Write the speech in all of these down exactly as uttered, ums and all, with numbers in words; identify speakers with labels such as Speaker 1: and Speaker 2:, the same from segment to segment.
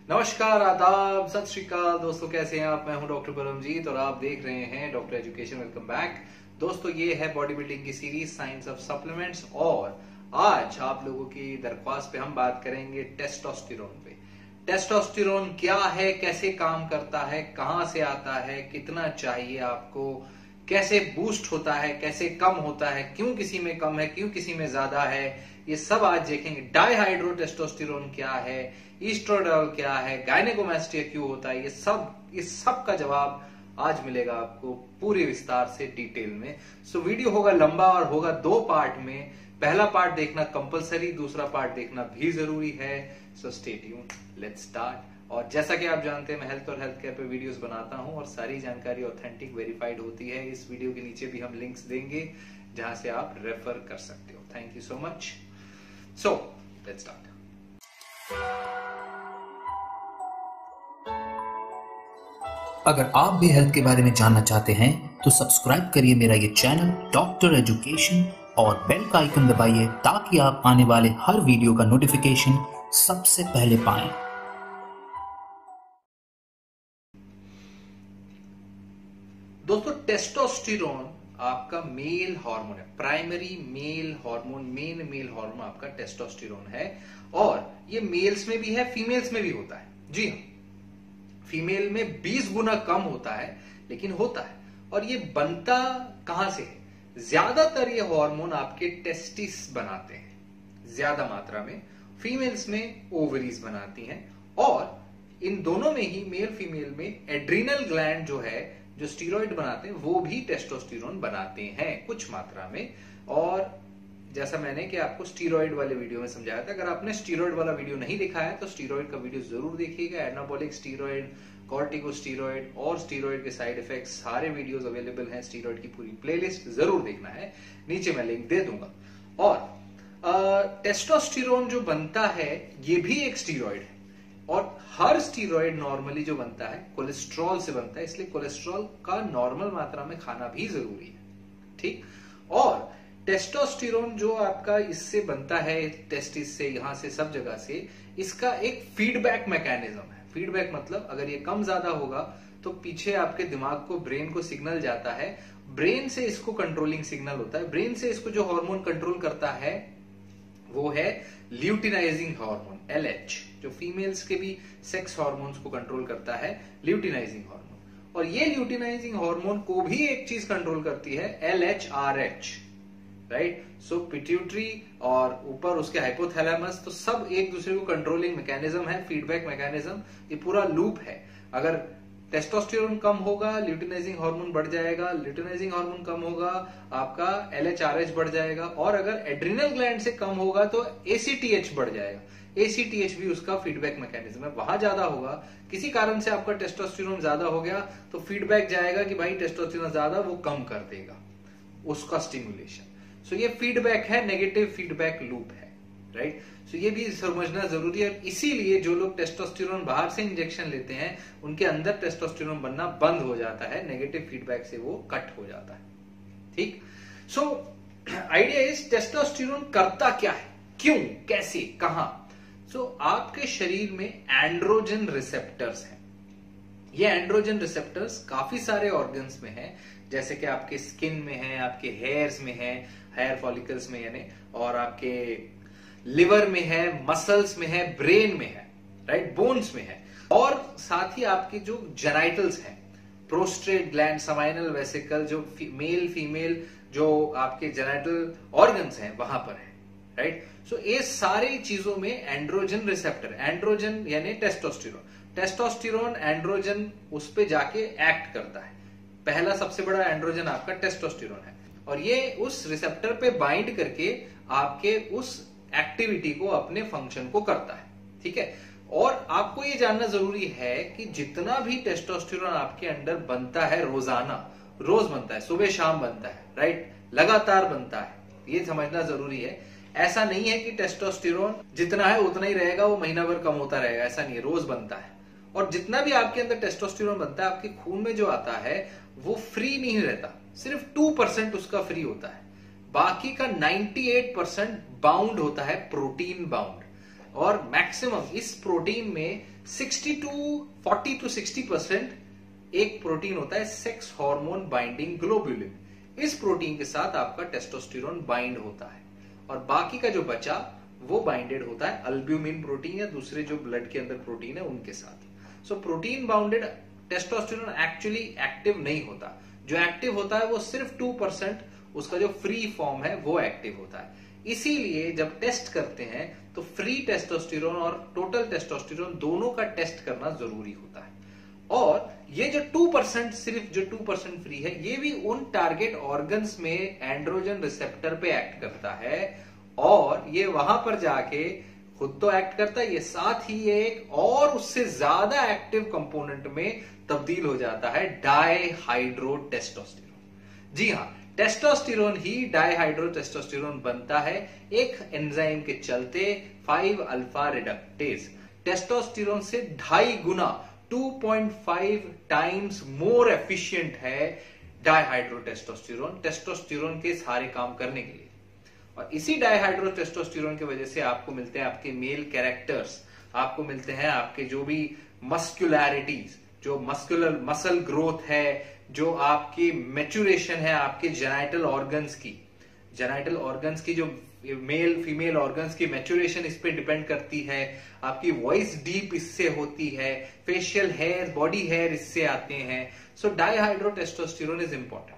Speaker 1: नमस्कार, आदाब, सत श्री अकाल दोस्तों, कैसे हैं आप। मैं हूं डॉक्टर परमजीत और आप देख रहे हैं डॉक्टर एजुकेशन। वेलकम बैक दोस्तों। ये है बॉडी बिल्डिंग की सीरीज साइंस ऑफ सप्लीमेंट्स और आज आप लोगों की दरख्वास्त पे हम बात करेंगे टेस्टोस्टेरोन पे। टेस्टोस्टेरोन क्या है, कैसे काम करता है, कहां से आता है, कितना चाहिए आपको, कैसे बूस्ट होता है, कैसे कम होता है, क्यों किसी में कम है, क्यों किसी में ज्यादा है, ये सब आज देखेंगे। डाइहाइड्रोटेस्टोस्टेरोन क्या है, ईस्ट्रोडोल क्या है, गायनेकोमास्टिया क्यों होता है, ये सब इस सब का जवाब आज मिलेगा आपको पूरी विस्तार से डिटेल में। सो वीडियो होगा लंबा और होगा दो पार्ट में। पहला पार्ट देखना कंपलसरी, दूसरा पार्ट देखना भी जरूरी है। So stay tune, let's start. और जैसा कि आप जानते हैं मैं हेल्थ और हेल्थ केयर पे वीडियोस बनाता हूं और सारी जानकारी ऑथेंटिक वेरीफाइड होती है। इस वीडियो के नीचे भी हम लिंक्स देंगे जहां से आप रेफर कर सकते हो। Thank you so much. So let's start.
Speaker 2: अगर आप भी हेल्थ के बारे में जानना चाहते हैं तो सब्सक्राइब करिए मेरा ये चैनल डॉक्टर एजुकेशन और बेल का आइकन दबाइए ताकि आप आने वाले हर वीडियो का नोटिफिकेशन सबसे पहले पाएं।
Speaker 1: दोस्तों, टेस्टोस्टेरोन आपका मेल हार्मोन है, primary male hormone, main male hormone आपका टेस्टोस्टेरोन है। और ये मेल्स में भी है, फीमेल्स में भी होता है। जी हाँ, फीमेल में बीस गुना कम होता है लेकिन होता है। और ये बनता कहां से है? ज्यादातर ये हार्मोन आपके टेस्टिस बनाते हैं ज्यादा मात्रा में, फीमेल्स में ओवरीज बनाती हैं। और इन दोनों में ही मेल फीमेल में एड्रीनल ग्लैंड जो है, जो स्टीरॉइड बनाते हैं, वो भी टेस्टोस्टेरोन बनाते हैं कुछ मात्रा में। और जैसा मैंने कि आपको स्टीरॉइड वाले वीडियो में समझाया था, अगर आपने स्टीरॉइड वाला वीडियो नहीं देखा है तो स्टीरॉइड का वीडियो जरूर देखिएगा। एनाबॉलिक स्टीरॉइड, कॉर्टिकोस्टेरॉइड और स्टीरॉइड के साइड इफेक्ट्स सारे वीडियोस अवेलेबल हैं। स्टीरॉइड की पूरी प्लेलिस्ट जरूर देखना है, नीचे मैं लिंक दे दूंगा। और टेस्टोस्टेरोन जो बनता है ये भी एक स्टीरॉइड है और हर स्टीरॉइड नॉर्मली जो बनता है कोलेस्ट्रॉल से बनता है, इसलिए कोलेस्ट्रॉल का नॉर्मल मात्रा में खाना भी जरूरी है। ठीक। और टेस्टोस्टेरोन जो आपका इससे बनता है, टेस्टिस से, यहां से, सब जगह से, इसका एक फीडबैक मैकेनिज्म है। फीडबैक मतलब अगर ये कम ज्यादा होगा तो पीछे आपके दिमाग को, ब्रेन को सिग्नल जाता है, ब्रेन से इसको कंट्रोलिंग सिग्नल होता है। ब्रेन से इसको जो हार्मोन कंट्रोल करता है वो है ल्यूटिनाइजिंग हार्मोन, एल एच, जो फीमेल्स के भी सेक्स हार्मोन्स को कंट्रोल करता है, ल्यूटिनाइजिंग हार्मोन। और ये ल्यूटिनाइजिंग हार्मोन को भी एक चीज कंट्रोल करती है, L H R H, right. So pituitary और ऊपर उसके हाइपोथैलेमस, तो सब एक दूसरे को कंट्रोलिंग मैकेनिज्म है, फीडबैक मैकेनिज्म। ये पूरा लूप है। अगर टेस्टोस्टेरोन कम होगा, ल्यूटिनाइजिंग हार्मोन बढ़ जाएगा, ल्यूटिनाइजिंग हार्मोन कम होगा, आपका एल एच आर एच बढ़ जाएगा। और अगर एड्रिनल ग्लैंड से कम होगा तो ए सी टी एच बढ़ जाएगा। ए सी टी एच भी उसका फीडबैक मैकेनिज्म है। वहां ज्यादा होगा, किसी कारण से आपका टेस्टोस्टेरोन ज्यादा हो गया तो फीडबैक जाएगा कि भाई टेस्टोस्टेरोन ज्यादा, वो कम कर देगा उसका स्टिमुलेशन। सो ये फीडबैक है, नेगेटिव फीडबैक लूप है, राइट। सो ये भी समझना जरूरी है। इसीलिए जो लोग टेस्टोस्टेरोन बाहर से इंजेक्शन लेते हैं उनके अंदर टेस्टोस्टेरोन बनना बंद हो जाता है, नेगेटिव फीडबैक से वो कट हो जाता है। ठीक। सो आइडिया इज टेस्टोस्टेरोन करता क्या है, क्यों, कैसे, कहां। सो so, आपके शरीर में एंड्रोजन रिसेप्टर्स हैं। ये एंड्रोजन रिसेप्टर्स काफी सारे ऑर्गन्स में हैं, जैसे कि आपके स्किन में है, आपके हेयर्स में है, हेयर फॉलिकल्स में यानी, और आपके लिवर में है, मसल्स में है, ब्रेन में है, राइट, बोन्स में है। और साथ ही आपके जो जेनाइटल्स हैं, प्रोस्टेट ग्लैंड, समाइनल वेसिकल, जो मेल फीमेल जो आपके जेनाइटल ऑर्गन्स हैं वहां पर है, राइट। सो ये सारी चीजों में एंड्रोजन रिसेप्टर, एंड्रोजन यानी टेस्टोस्टेरोन, टेस्टोस्टेरोन एंड्रोजन उस पे जाके एक्ट करता है। पहला सबसे बड़ा एंड्रोजन आपका टेस्टोस्टेरोन है और ये उस रिसेप्टर पे बाइंड करके आपके उस एक्टिविटी को, अपने फंक्शन को करता है। ठीक है। और आपको ये जानना जरूरी है कि जितना भी टेस्टोस्टेरोन आपके अंदर बनता है रोजाना, रोज बनता है, सुबह शाम बनता है, राइट, लगातार बनता है, ये समझना जरूरी है। ऐसा नहीं है कि टेस्टोस्टेरोन जितना है उतना ही रहेगा, वो महीना भर कम होता रहेगा, ऐसा नहीं है, रोज बनता है। और जितना भी आपके अंदर टेस्टोस्टेरोन बनता है, आपके खून में जो आता है वो फ्री नहीं रहता, सिर्फ टू परसेंट उसका फ्री होता है, बाकी का अट्ठानवे परसेंट बाउंड होता है, प्रोटीन बाउंड। और मैक्सिमम इस प्रोटीन में sixty to forty to sixty percent एक प्रोटीन होता है सेक्स हार्मोन बाइंडिंग ग्लोबुलिन। इस प्रोटीन के साथ आपका टेस्टोस्टेरोन बाइंड होता है और बाकी का जो बचा वो बाइंडेड होता है अल्ब्यूमिन प्रोटीन या दूसरे जो ब्लड के अंदर प्रोटीन है उनके साथ। So protein bounded testosterone actually active नहीं होता। जो एक्टिव होता है वो सिर्फ टू परसेंट, उसका जो फ्री फॉर्म है वो एक्टिव होता है। इसीलिए जब टेस्ट करते हैं तो फ्री टेस्टोस्टेरोन और टोटल टेस्टोस्टेरोन दोनों का टेस्ट करना जरूरी होता है। और ये जो टू परसेंट, सिर्फ जो टू परसेंट फ्री है, ये भी उन टारगेट ऑर्गन्स में एंड्रोजन रिसेप्टर पे एक्ट करता है और ये वहां पर जाके खुद तो एक्ट करता है, ये साथ ही एक और उससे ज्यादा एक्टिव कंपोनेंट में तब्दील हो जाता है, डाईहाइड्रोटेस्टोस्टेरोन। जी हाँ, टेस्टोस्टेरोन ही डाईहाइड्रोटेस्टोस्टेरोन बनता है एक एंजाइम के चलते, फाइव अल्फा रिडक्टेज। टेस्टोस्टेरोन से ढाई गुना two point five times more efficient है डाईहाइड्रोटेस्टोस्टेरोन टेस्टोस्टेरोन के सारे काम करने के लिए। और इसी डाईहाइड्रोटेस्टोस्टेरोन की वजह से आपको मिलते हैं आपके मेल कैरेक्टर्स, आपको मिलते हैं आपके जो भी मस्कुलैरिटीज, जो मस्कुलर मसल ग्रोथ है, जो आपकी मैच्योरेशन है आपके जेनाइटल ऑर्गन्स की, जेनाइटल ऑर्गन्स की जो मेल फीमेल ऑर्गन्स की मैच्योरेशन इस पे डिपेंड करती है। आपकी वॉइस डीप इससे होती है, फेशियल हेयर, बॉडी हेयर इससे आते हैं। सो डाईहाइड्रोटेस्टोस्टेरोन इज इंपॉर्टेंट,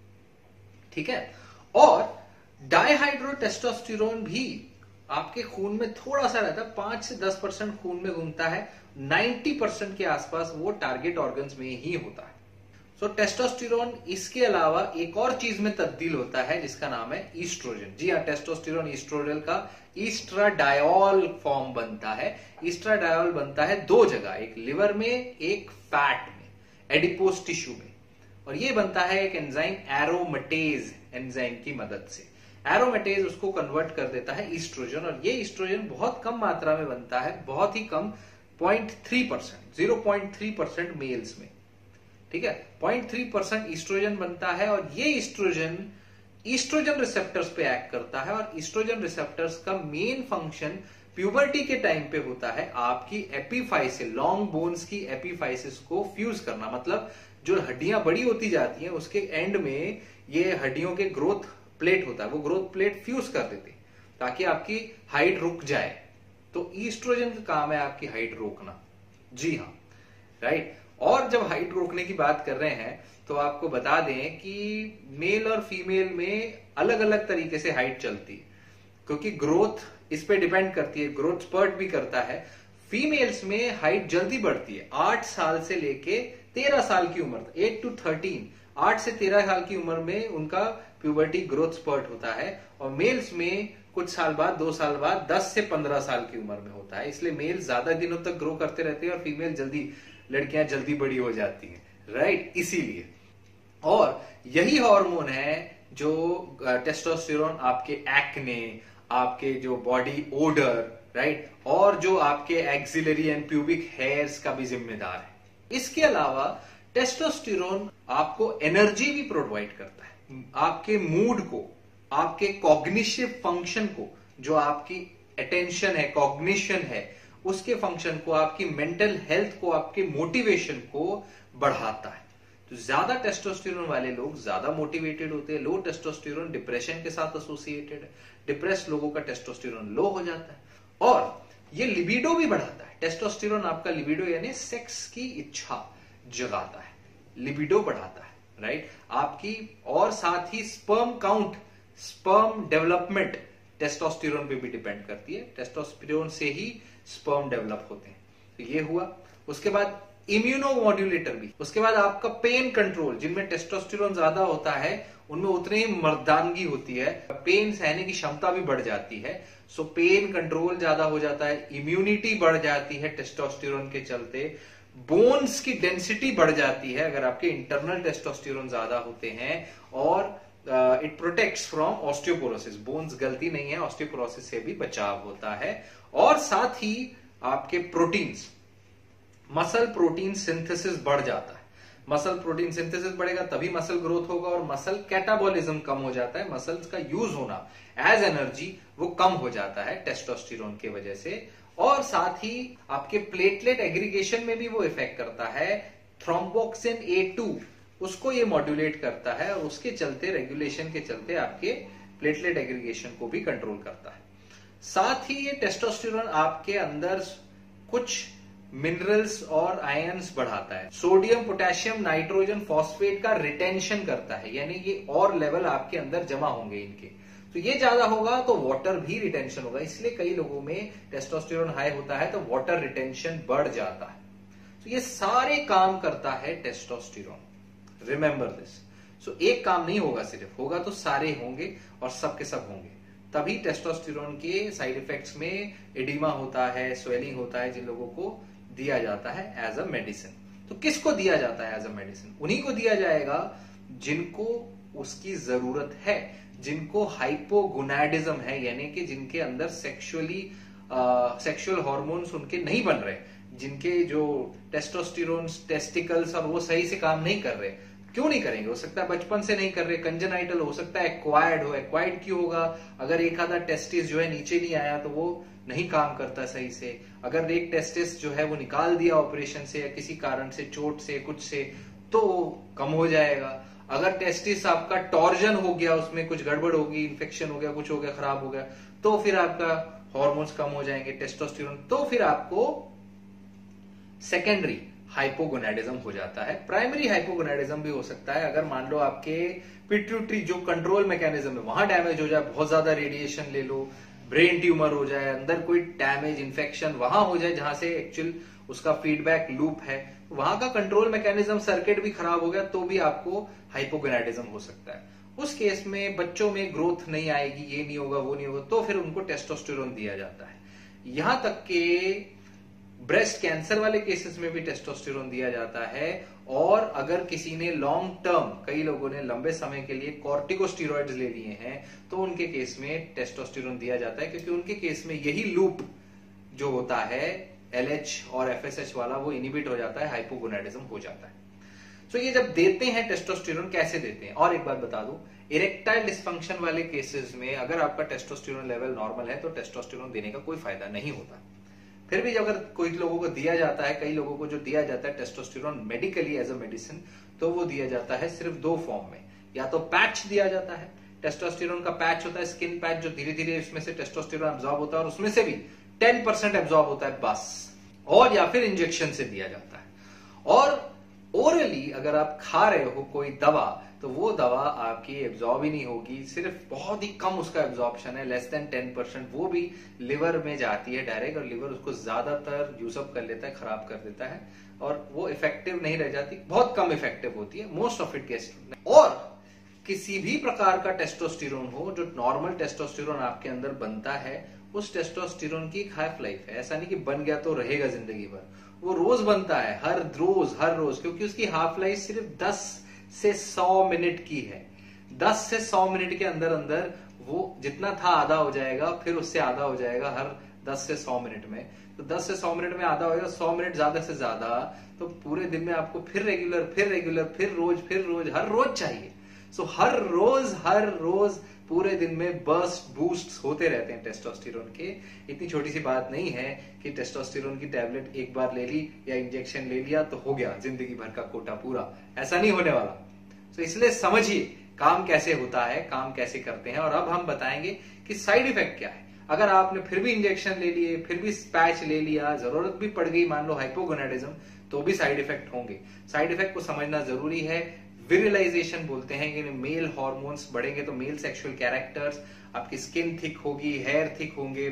Speaker 1: ठीक है। और डाईहाइड्रोटेस्टोस्टेरोन भी आपके खून में थोड़ा सा रहता है, पांच से दस परसेंट खून में घूमता है, नाइन्टी परसेंट के आसपास वो टारगेट ऑर्गन्स में ही होता है। सो so, टेस्टोस्टेरोन इसके अलावा एक और चीज में तब्दील होता है जिसका नाम है ईस्ट्रोजन। जी हाँ, टेस्टोस्टेरोन ईस्ट्रोजन का ईस्ट्राडायोल फॉर्म बनता है। ईस्ट्राडायोल बनता है दो जगह, एक लिवर में, एक फैट में, एडिपोज टिश्यू में। और ये बनता है एक एंजाइम एरोमेटेज एंजाइम की मदद से। एरोमेटेज उसको कन्वर्ट कर देता है ईस्ट्रोजन, और ये ईस्ट्रोजन बहुत कम मात्रा में बनता है, बहुत ही कम, point three percent, zero point three percent males में, ठीक है। पॉइंट थ्री परसेंट ईस्ट्रोजन बनता है और ये ईस्ट्रोजन ईस्ट्रोजन रिसेप्टर्स पे एक्ट करता है। और ईस्ट्रोजन रिसेप्टर्स का मेन फंक्शन प्यूबर्टी के टाइम पे होता है आपकी एपीफाइसिस, लॉन्ग बोन्स की एपीफाइसिस को फ्यूज करना। मतलब जो हड्डियां बड़ी होती जाती हैं उसके एंड में ये हड्डियों के ग्रोथ प्लेट होता है, वो ग्रोथ प्लेट फ्यूज कर देते हैं ताकि आपकी हाइट रुक जाए। तो ईस्ट्रोजन का काम है आपकी हाइट रोकना। जी हाँ, राइट। और जब हाइट रोकने की बात कर रहे हैं तो आपको बता दें कि मेल और फीमेल में अलग अलग तरीके से हाइट चलती है, क्योंकि ग्रोथ इस पे डिपेंड करती है, ग्रोथ स्पर्ट भी करता है। फीमेल्स में हाइट जल्दी बढ़ती है, आठ साल से लेके तेरह साल की उम्र, एट टू थर्टीन, आठ से तेरह साल की उम्र में उनका प्यूबर्टी ग्रोथ स्पर्ट होता है। और मेल्स में कुछ साल बाद, दो साल बाद, दस से पंद्रह साल की उम्र में होता है। इसलिए मेल ज्यादा दिनों तक ग्रो करते रहते हैं और फीमेल जल्दी, लड़कियां जल्दी बड़ी हो जाती हैं, राइट, इसीलिए। और यही हार्मोन है जो टेस्टोस्टेरोन आपके एक्ने, आपके जो बॉडी ओडर, राइट, और जो आपके एक्सिलरी एंड प्यूबिक हेयर्स का भी जिम्मेदार है। इसके अलावा टेस्टोस्टेरोन आपको एनर्जी भी प्रोवाइड करता है, आपके मूड को, आपके कॉग्निटिव फंक्शन को, जो आपकी अटेंशन है, कॉग्निशन है, उसके फंक्शन को, आपकी मेंटल हेल्थ को, आपके मोटिवेशन को बढ़ाता है। तो ज्यादा टेस्टोस्टेरोन वाले लोग ज्यादा मोटिवेटेड होते हैं। लो टेस्टोस्टेरोन डिप्रेशन के साथ एसोसिएटेड है, डिप्रेस लोगों का टेस्टोस्टेरोन लो हो जाता है। और ये लिबिडो भी बढ़ाता है। टेस्टोस्टेरोन आपका लिबिडो यानी सेक्स की इच्छा जगाता है, लिबिडो बढ़ाता है, राइट, आपकी। और साथ ही sperm count, sperm development testosterone पे भी डिपेंड करती है। टेस्टोस्टेरोन से ही स्पर्म डेवलप होते हैं। तो ये हुआ। उसके बाद इम्यूनोमॉड्यूलेटर भी। उसके बाद आपका पेन कंट्रोल, जिनमें टेस्टोस्टेरोन ज्यादा होता है उनमें उतनी ही मर्दानगी होती है, पेन सहने की क्षमता भी बढ़ जाती है। सो पेन कंट्रोल ज्यादा हो जाता है, इम्यूनिटी बढ़ जाती है टेस्टोस्टेरोन के चलते, बोन्स की डेंसिटी बढ़ जाती है अगर आपके इंटरनल टेस्टोस्टेरोन ज्यादा होते हैं। और it protects from osteoporosis, bones गलती नहीं है, ऑस्टियोपोरोसिस से भी बचाव होता है। और साथ ही आपके प्रोटीन्स, मसल प्रोटीन सिंथेसिस बढ़ जाता है। मसल प्रोटीन सिंथेसिस बढ़ेगा तभी मसल ग्रोथ होगा, और मसल कैटाबॉलिज्म कम हो जाता है, मसल्स का यूज होना एज एनर्जी वो कम हो जाता है टेस्टोस्टेरोन की वजह से। और साथ ही आपके प्लेटलेट एग्रीगेशन में भी वो इफेक्ट करता है। थ्रोम्बोक्सिन ए टू उसको ये मॉड्यूलेट करता है और उसके चलते, रेगुलेशन के चलते आपके प्लेटलेट एग्रीगेशन को भी कंट्रोल करता है। साथ ही ये टेस्टोस्टेरोन आपके अंदर कुछ मिनरल्स और आयंस बढ़ाता है। सोडियम, पोटेशियम, नाइट्रोजन, फॉस्फेट का रिटेंशन करता है, यानी ये और लेवल आपके अंदर जमा होंगे इनके। तो ये ज्यादा होगा तो वाटर भी रिटेंशन होगा, इसलिए कई लोगों में टेस्टोस्टेरोन हाई होता है तो वाटर रिटेंशन बढ़ जाता है। तो ये सारे काम करता है टेस्टोस्टेरोन, रिमेंबर दिस। सो एक काम नहीं होगा सिर्फ, होगा तो सारे होंगे और सब के सब होंगे। तभी टेस्टोस्टेरोन के साइड इफेक्ट्स में एडिमा होता है, स्वेलिंग होता है, जिन लोगों को दिया जाता है एज अ मेडिसिन। तो किसको दिया जाता है एज अ मेडिसिन? उन्हीं को दिया जाएगा जिनको उसकी जरूरत है, जिनको हाइपोगोनाडिज्म है, यानी कि जिनके अंदर सेक्सुअली सेक्सुअल हार्मोन्स उनके नहीं बन रहे, जिनके जो टेस्टोस्टेरोन टेस्टिकल्स और वो सही से काम नहीं कर रहे। क्यों नहीं करेंगे? हो सकता है बचपन से नहीं कर रहे, कंजेनाइटल हो सकता है, एक्वायर्ड हो। एक्वायर्ड क्यों होगा? अगर एक आधा टेस्टिस जो है नीचे नहीं आया तो वो नहीं काम करता सही से। अगर एक टेस्टिस जो है वो निकाल दिया ऑपरेशन से या किसी कारण से, चोट से, कुछ से, तो कम हो जाएगा। अगर टेस्टिस आपका टॉर्जन हो गया, उसमें कुछ गड़बड़ होगी, इन्फेक्शन हो गया, कुछ हो गया, खराब हो गया, तो फिर आपका हार्मोन्स कम हो जाएंगे, टेस्टोस्टेरोन, तो फिर आपको सेकेंडरी हाइपोगोनाडिज्म हो जाता है। प्राइमरी हाइपोगोनाडिज्म भी हो सकता है अगर मान लो आपके पिट्यूटरी जो कंट्रोल मैकेनिज्म है वहां डैमेज हो जाए, बहुत ज्यादा रेडिएशन ले लो, ब्रेन ट्यूमर हो जाए, अंदर कोई डैमेज, इन्फेक्शन वहां हो जाए जहां से एक्चुअल उसका फीडबैक लूप है, वहां का कंट्रोल मैकेनिज्म सर्किट भी खराब हो गया तो भी आपको हाइपोगोनाडिज्म हो सकता है। उस केस में बच्चों में ग्रोथ नहीं आएगी, ये नहीं होगा, वो नहीं होगा, तो फिर उनको टेस्टोस्टेरोन दिया जाता है। यहां तक के ब्रेस्ट कैंसर वाले केसेस में भी टेस्टोस्टेरोन दिया जाता है। और अगर किसी ने लॉन्ग टर्म, कई लोगों ने लंबे समय के लिए कॉर्टिकोस्टेरॉइड्स ले लिए हैं, तो उनके केस में टेस्टोस्टेरोन दिया जाता है, क्योंकि उनके केस में यही लूप जो होता है एलएच और एफएसएच वाला, वो इनिबिट हो जाता है, हाइपोगोनाडिज्म हो जाता है। सो so, ये जब देते हैं टेस्टोस्टेरोन, कैसे देते हैं? और एक बात बता दूं, इरेक्टाइल डिस्फंक्शन वाले केसेस में अगर आपका टेस्टोस्टेरोन लेवल नॉर्मल है तो टेस्टोस्टेरोन देने का कोई फायदा नहीं होता। फिर भी अगर कोई लोगों को दिया जाता है, कई लोगों को जो दिया जाता है testosterone medically as a medicine, तो वो दिया जाता है सिर्फ दो फॉर्म में। या तो पैच दिया जाता है, टेस्टोस्टेरोन का पैच होता है, स्किन पैच, जो धीरे धीरे इसमें से टेस्टोस्टेरोन एब्जॉर्ब होता है और उसमें से भी टेन परसेंट एब्जॉर्ब होता है बस। और या फिर इंजेक्शन से दिया जाता है। और ओरली अगर आप खा रहे हो कोई दवा, तो वो दवा आपकी एब्जॉर्ब ही नहीं होगी, सिर्फ बहुत ही कम उसका एब्जॉर्प्शन है, लेस देन टेन परसेंट, वो भी लिवर में जाती है डायरेक्ट, और लिवर उसको ज्यादातर यूजअप कर लेता है, खराब कर देता है, और वो इफेक्टिव नहीं रह जाती, बहुत कम इफेक्टिव होती है, मोस्ट ऑफ इट गेट्स। और किसी भी प्रकार का टेस्टोस्टेरोन हो, जो नॉर्मल टेस्टोस्टेरोन आपके अंदर बनता है, उस टेस्टोस्टेरोन की एक हाफ लाइफ है। ऐसा नहीं कि बन गया तो रहेगा जिंदगी भर, वो रोज बनता है, हर रोज हर रोज, क्योंकि उसकी हाफ लाइफ सिर्फ दस से सौ मिनट की है। दस से सौ मिनट के अंदर अंदर वो जितना था आधा हो जाएगा, फिर उससे आधा हो जाएगा हर दस से सौ मिनट में। तो दस से सौ मिनट में आधा होगा, सौ मिनट ज्यादा से ज्यादा, तो पूरे दिन में आपको फिर रेगुलर फिर रेगुलर फिर रोज फिर रोज हर रोज चाहिए। सो हर रोज हर रोज पूरे दिन में बर्स्ट बूस्ट होते रहते हैं टेस्टोस्टेरोन के। इतनी छोटी सी बात नहीं है कि टेस्टोस्टेरोन की टैबलेट एक बार ले ली या इंजेक्शन ले लिया तो हो गया जिंदगी भर का कोटा पूरा, ऐसा नहीं होने वाला। तो इसलिए समझिए काम कैसे होता है, काम कैसे करते हैं, और अब हम बताएंगे कि साइड इफेक्ट क्या है। अगर आपने फिर भी इंजेक्शन ले लिए, फिर भी पैच ले लिया, जरूरत भी पड़ गई मान लो हाइपोगोनाडिज्म, तो भी साइड इफेक्ट होंगे। साइड इफेक्ट को समझना जरूरी है। विरिलाइजेशन बोलते हैं कि मेल हार्मोन्स बढ़ेंगे तो मेल सेक्सुअल कैरेक्टर्स, आपकी स्किन थिक होगी, हेयर थिक होंगे,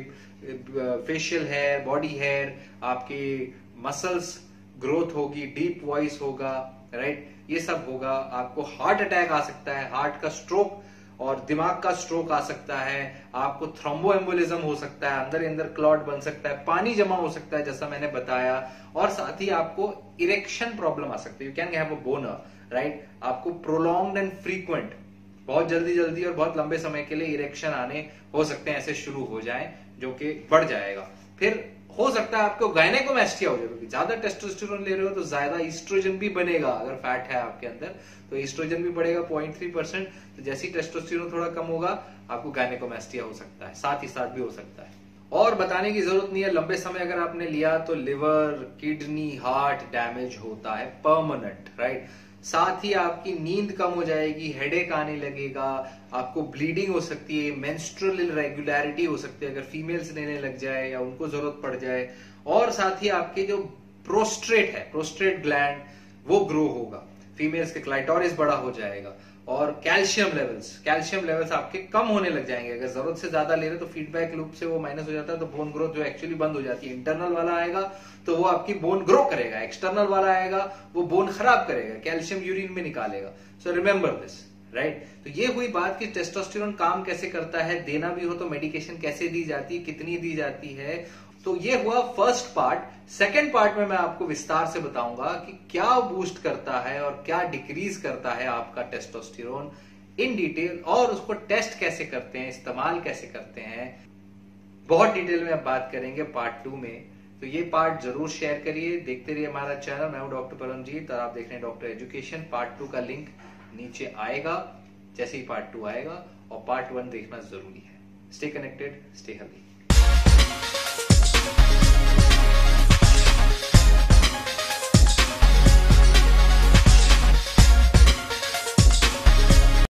Speaker 1: फेशियल हेयर, बॉडी हेयर, आपके मसल्स ग्रोथ होगी, डीप वॉइस होगा, राइट, ये सब होगा। आपको हार्ट अटैक आ सकता है, हार्ट का स्ट्रोक और दिमाग का स्ट्रोक आ सकता है, आपको थ्रोम्बोएम्बोलिज्म हो सकता है, अंदर अंदर क्लॉट बन सकता है, पानी जमा हो सकता है जैसा मैंने बताया, और साथ ही आपको इरेक्शन प्रॉब्लम आ सकती है, you can have a boner, right. आपको प्रोलॉन्ग्ड एंड फ्रीक्वेंट, बहुत जल्दी जल्दी और बहुत लंबे समय के लिए इरेक्शन आने हो सकते हैं, ऐसे शुरू हो जाएं, जो कि बढ़ जाएगा। फिर हो सकता है आपको गायनेकोमैस्टिया हो जाए, क्योंकि ज्यादा टेस्टोस्टेरोन ले रहे हो तो ज्यादा ईस्ट्रोजन भी बनेगा। अगर फैट है आपके अंदर तो ईस्ट्रोजन भी बढ़ेगा पॉइंट थ्री परसेंट, तो जैसे ही टेस्टोस्टेरोन थोड़ा कम होगा आपको गायनेकोमैस्टिया हो सकता है, साथ ही साथ भी हो सकता है। और बताने की जरूरत नहीं है, लंबे समय अगर आपने लिया तो लिवर, किडनी, हार्ट डैमेज होता है परमानेंट, राइट। साथ ही आपकी नींद कम हो जाएगी, हेडेक आने लगेगा, आपको ब्लीडिंग हो सकती है, मेंस्ट्रुअल इरेगुलरिटी हो सकती है अगर फीमेल्स लेने लग जाए या उनको जरूरत पड़ जाए। और साथ ही आपके जो प्रोस्ट्रेट है, प्रोस्ट्रेट ग्लैंड, वो ग्रो होगा, फीमेल्स के क्लाइटोरिस बड़ा हो जाएगा। और कैल्शियम लेवल्स कैल्शियम लेवल्स आपके कम होने लग जाएंगे, अगर जरूरत से ज्यादा ले रहे तो फीडबैक लूप से वो माइनस हो जाता है, तो बोन ग्रोथ जो एक्चुअली बंद हो जाती है। इंटरनल वाला आएगा तो वो आपकी बोन ग्रो करेगा, एक्सटर्नल वाला आएगा वो बोन खराब करेगा, कैल्शियम यूरिन में निकालेगा। So remember this, right. तो ये हुई बात कि टेस्टोस्टेरोन काम कैसे करता है, देना भी हो तो मेडिकेशन कैसे दी जाती है, कितनी दी जाती है। तो ये हुआ फर्स्ट पार्ट। सेकेंड पार्ट में मैं आपको विस्तार से बताऊंगा कि क्या बूस्ट करता है और क्या डिक्रीज करता है आपका टेस्टोस्टेरोन इन डिटेल, और उसको टेस्ट कैसे करते हैं, इस्तेमाल कैसे करते हैं, बहुत डिटेल में अब बात करेंगे पार्ट टू में। तो ये पार्ट जरूर शेयर करिए, देखते रहिए हमारा चैनल। मैं हूं डॉक्टर परमजीत और आप देख रहे हैं डॉक्टर एजुकेशन। पार्ट टू का लिंक नीचे आएगा जैसे ही पार्ट टू आएगा, और पार्ट वन देखना जरूरी है। Stay connected, stay healthy.